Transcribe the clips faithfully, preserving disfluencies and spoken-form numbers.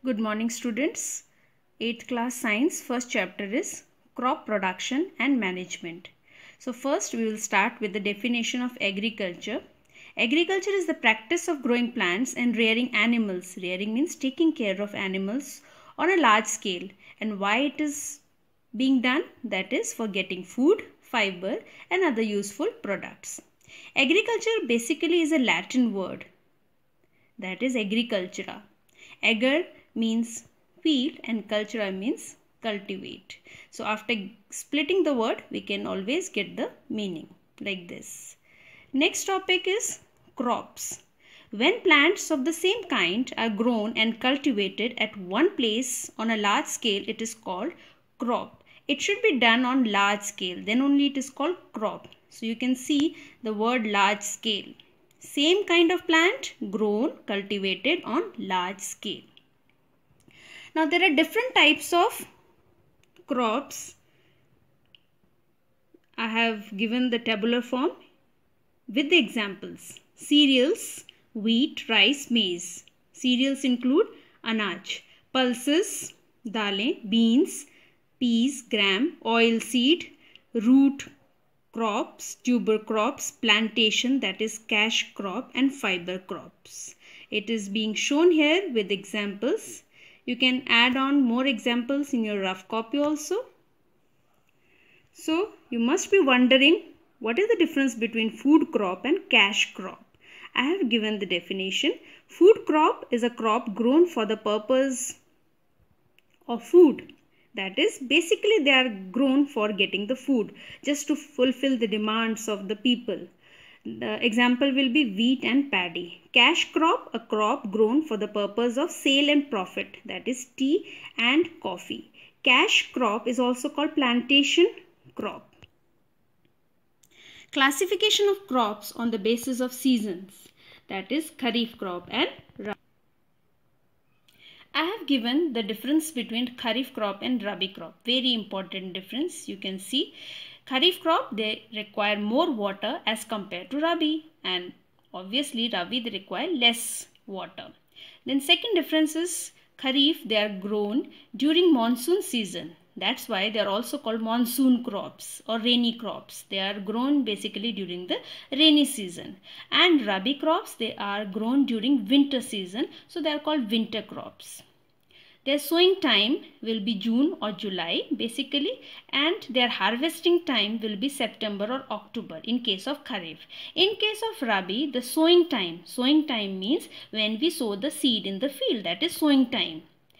Good morning, students. eighth class science first chapter is crop production and management. So first we will start with the definition of agriculture. Agriculture is the practice of growing plants and rearing animals. Rearing means taking care of animals on a large scale. And why it is being done? That is for getting food, fiber and other useful products. Agriculture basically is a Latin word, that is agricultura. Agar means field and cultura means cultivate. So after splitting the word, we can always get the meaning like this. Next topic is crops. When plants of the same kind are grown and cultivated at one place on a large scale, it is called crop. It should be done on large scale, then only it is called crop. So you can see the word large scale. Same kind of plant grown, cultivated on large scale. Now there are different types of crops. I have given the tabular form with the examples. Cereals, wheat, rice, maize. Cereals include anaj, pulses, dalein, beans, peas, gram, oil seed, root crops, tuber crops, plantation, that is cash crop, and fiber crops. It is being shown here with examples. You can add on more examples in your rough copy also. So you must be wondering, what is the difference between food crop and cash crop? I have given the definition. Food crop is a crop grown for the purpose of food. That is, basically they are grown for getting the food, just to fulfill the demands of the people. The example will be wheat and paddy. Cash crop, a crop grown for the purpose of sale and profit, that is tea and coffee. Cash crop is also called plantation crop. Classification of crops on the basis of seasons, that is kharif crop and rabi. I have given the difference between kharif crop and rabi crop. Very important difference. You can see kharif crop, they require more water as compared to rabi, and obviously rabi they require less water. Then second difference is kharif, they are grown during monsoon season. That's why they are also called monsoon crops or rainy crops. They are grown basically during the rainy season. And rabi crops, they are grown during winter season. So they are called winter crops. Their sowing time will be June or July basically, and their harvesting time will be September or October in case of kharif. In case of rabi, the sowing time, sowing time means when we sow the seed in the field, that is sowing time.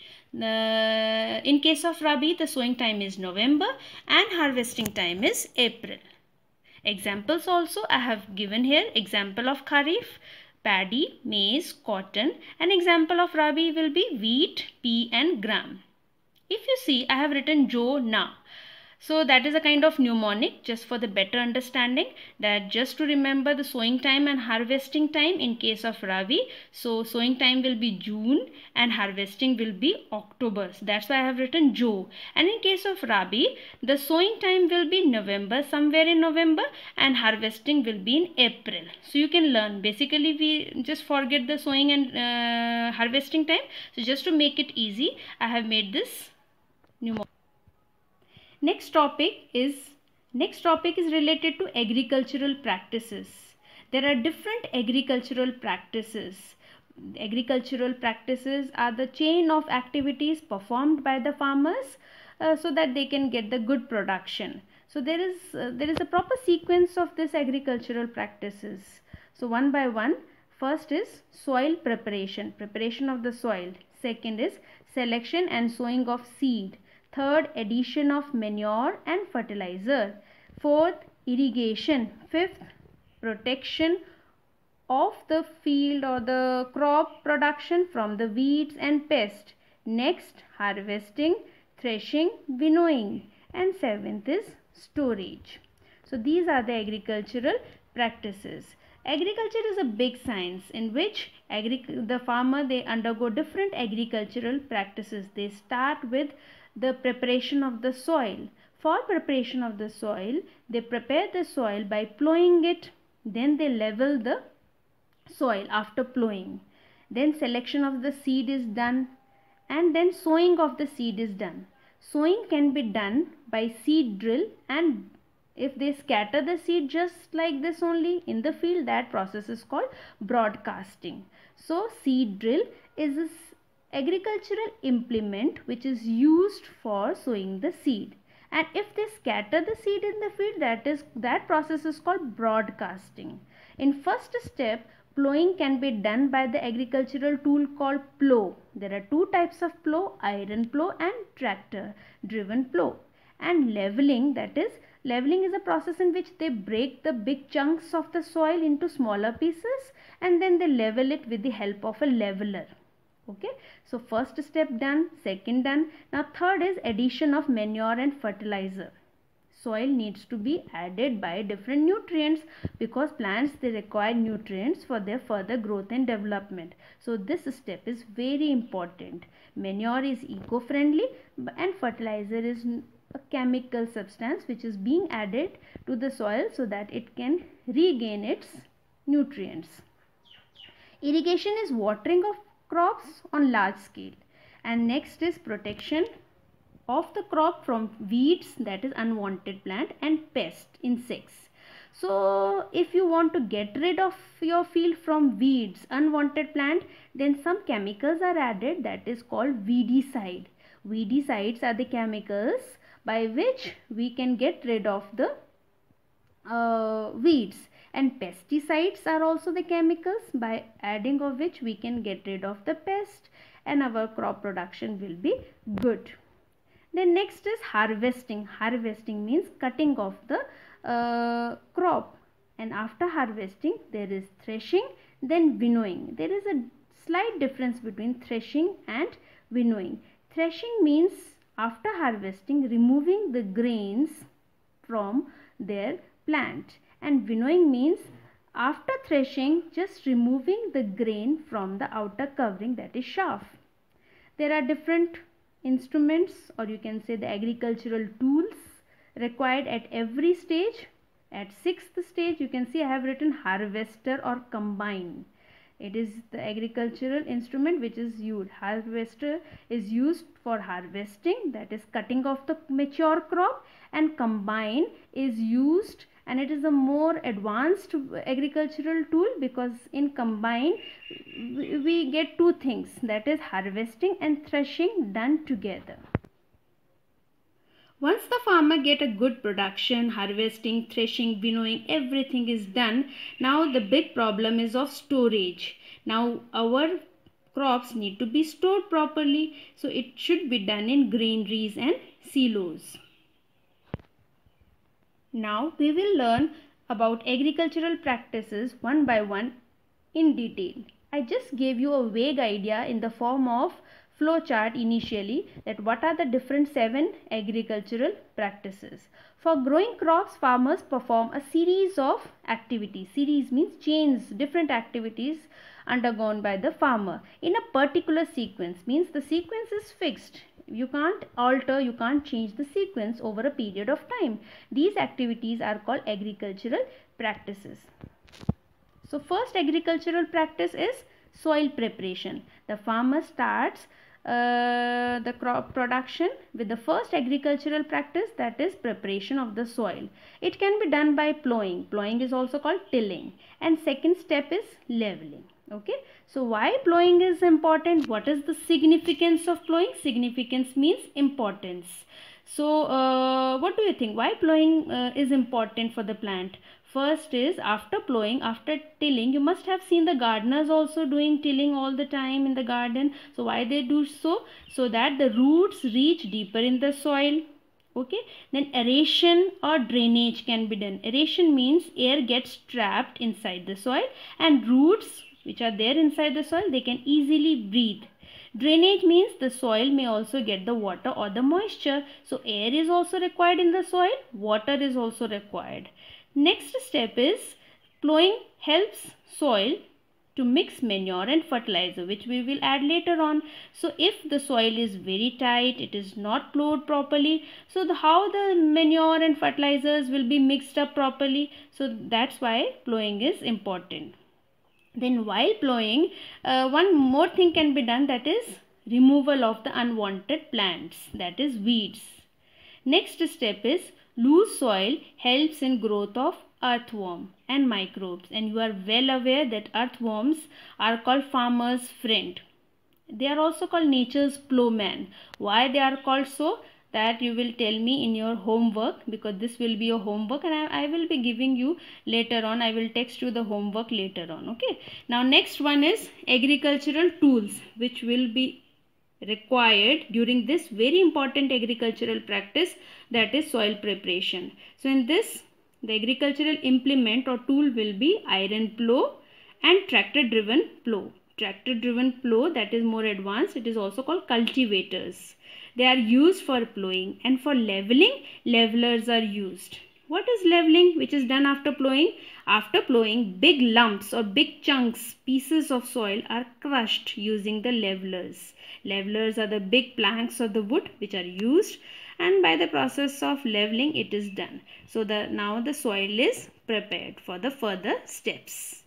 The, in case of rabi, the sowing time is November and harvesting time is April. Examples also I have given here. Example of kharif, paddy, maize, cotton. An example of rabi will be wheat, pea and gram. If you see, I have written jo, na. So that is a kind of mnemonic, just for the better understanding, that just to remember the sowing time and harvesting time in case of rabi. So sowing time will be June and harvesting will be October. So that's why I have written jo. And in case of rabi, the sowing time will be November, somewhere in November, and harvesting will be in April. So you can learn. Basically we just forget the sowing and uh, harvesting time. So just to make it easy, I have made this mnemonic. Next topic is next topic is related to agricultural practices. There are different agricultural practices. Agricultural practices are the chain of activities performed by the farmers uh, so that they can get the good production. So there is uh, there is a proper sequence of this agricultural practices. So one by one, first is soil preparation, preparation of the soil. Second is selection and sowing of seed. Third, addition of manure and fertilizer. Fourth, irrigation. Fifth, protection of the field or the crop production from the weeds and pests. Next, harvesting, threshing, winnowing. And seventh is storage. So these are the agricultural practices. Agriculture is a big science in which agric the farmer, they undergo different agricultural practices. They start with the preparation of the soil. For preparation of the soil, they prepare the soil by plowing it. Then they level the soil after plowing. Then selection of the seed is done. and then sowing of the seed is done. Sowing can be done by seed drill, and if they scatter the seed just like this only in the field, that process is called broadcasting. So seed drill is an agricultural implement which is used for sowing the seed, and if they scatter the seed in the field, that is that process is called broadcasting. In first step, plowing can be done by the agricultural tool called plow. There are two types of plow, iron plow and tractor driven plow. And leveling, that is leveling is a process in which they break the big chunks of the soil into smaller pieces and then they level it with the help of a leveler. Okay, so first step done, second done. Now third is addition of manure and fertilizer. Soil needs to be added by different nutrients because plants, they require nutrients for their further growth and development. So this step is very important. Manure is eco-friendly and fertilizer is a chemical substance which is being added to the soil so that it can regain its nutrients. Irrigation is watering of crops on large scale, and next is protection of the crop from weeds, that is unwanted plant, and pest, insects. So if you want to get rid of your field from weeds, unwanted plant, then some chemicals are added, that is called weedicide. Weedicides are the chemicals by which we can get rid of the uh, weeds, and pesticides are also the chemicals by adding of which we can get rid of the pest and our crop production will be good. Then next is harvesting. Harvesting means cutting off the uh, crop, and after harvesting there is threshing, then winnowing. There is a slight difference between threshing and winnowing. Threshing means after harvesting removing the grains from their plant, and winnowing means after threshing just removing the grain from the outer covering, that is chaff. There are different instruments, or you can say the agricultural tools required at every stage. At sixth stage you can see I have written harvester or combine. It is the agricultural instrument which is used. Harvester is used for harvesting, that is cutting off the mature crop, and combine is used, and it is a more advanced agricultural tool because in combine we get two things, that is harvesting and threshing done together. Once the farmer get a good production, harvesting, threshing, winnowing, everything is done. Now the big problem is of storage. Now our crops need to be stored properly, so it should be done in granaries and silos. Now we will learn about agricultural practices one by one in detail. I just gave you a vague idea in the form of flow chart initially, that what are the different seven agricultural practices. For growing crops, farmers perform a series of activities. Series means chains, different activities undergone by the farmer in a particular sequence, means the sequence is fixed. You can't alter, you can't change the sequence over a period of time. These activities are called agricultural practices. So first agricultural practice is soil preparation. The farmer starts uh, the crop production with the first agricultural practice, that is preparation of the soil. It can be done by plowing. Plowing is also called tilling. And second step is leveling. Okay, so why plowing is important? What is the significance of plowing? Significance means importance. So uh, what do you think? Why plowing uh, is important for the plant? First is after plowing, after tilling, you must have seen the gardeners also doing tilling all the time in the garden. So why they do so? So that the roots reach deeper in the soil. Okay, then aeration or drainage can be done. Aeration means air gets trapped inside the soil and roots which are there inside the soil, they can easily breathe. Drainage means the soil may also get the water or the moisture. So air is also required in the soil, water is also required. Next step is plowing helps soil to mix manure and fertilizer, which we will add later on. So if the soil is very tight, it is not plowed properly, so the, how the manure and fertilizers will be mixed up properly. So that's why plowing is important. Then while plowing, uh, one more thing can be done, that is removal of the unwanted plants, that is weeds. Next step is loose soil helps in growth of earthworm and microbes, and you are well aware that earthworms are called farmer's friend. They are also called nature's plowman. Why they are called so? That you will tell me in your homework, because this will be your homework and I, I will be giving you later on. I will text you the homework later on. Okay. Now next one is agricultural tools which will be required during this very important agricultural practice, that is soil preparation. So in this, the agricultural implement or tool will be iron plow and tractor driven plow. Tractor driven plow, that is more advanced. It is also called cultivators. They are used for plowing, and for leveling, levelers are used. What is leveling, which is done after plowing? After plowing, big lumps or big chunks, pieces of soil are crushed using the levelers. Levelers are the big planks of the wood which are used, and by the process of leveling it is done. So the now the soil is prepared for the further steps.